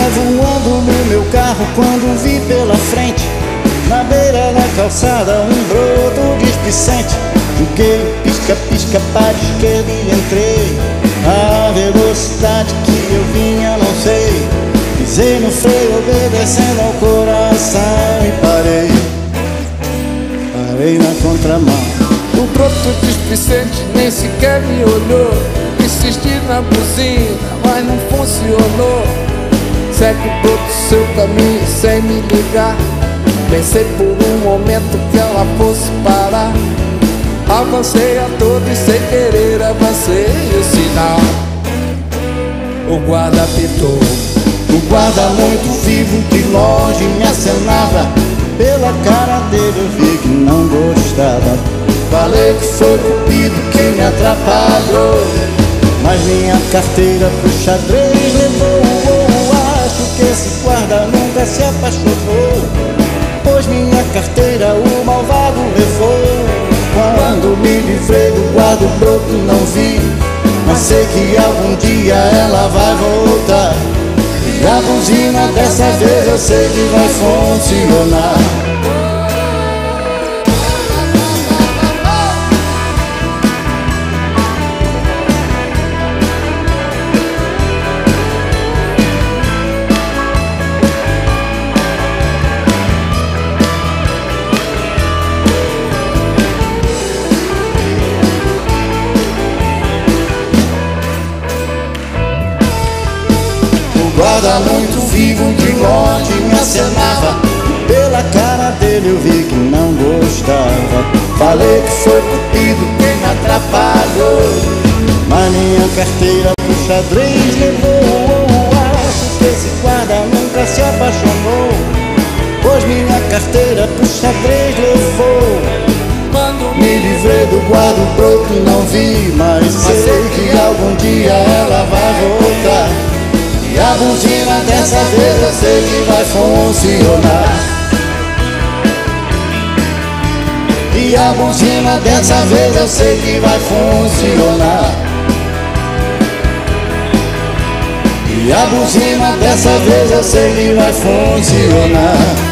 voando no meu carro quando vi pela frente, na beira da calçada, um broto displicente. Joguei pisca-pisca para a esquerda e entrei. A velocidade que eu vinha não sei. Pisei no freio obedecendo ao coração e parei na contramão. O broto displicente nem sequer me olhou. Insisti na buzina, mas não funcionou. Segue o broto seu caminho sem me ligar. Pensei por um momento que ela fosse parar. Avancei a todo e sem querer avancei o sinal. O guarda apitou. O guarda muito vivo de longe me acenava. Pela cara dele eu vi que não gostava. Falei que foi cupido quem me atrapalhou, mas minha carteira pro xadrez levou. Acho que esse guarda nunca se apaixonou, pois minha carteira o malvado levou. Quando me livrei do guarda o broto não vi, mas sei que algum dia ela vai voltar. E a buzina dessa vez eu sei que vai funcionar. Guarda muito vivo de longe me acenava. Pela cara dele eu vi que não gostava. Falei que foi cupido quem me atrapalhou, mas minha carteira pro xadrez levou. Acho que esse guarda nunca se apaixonou, pois minha carteira pro xadrez levou. Quando Me livrei do guarda o broto não vi, mas sei que algum dia ela vai voltar. E a buzina dessa vez eu sei que vai funcionar. E a buzina dessa vez eu sei que vai funcionar. E a buzina dessa vez eu sei que vai funcionar.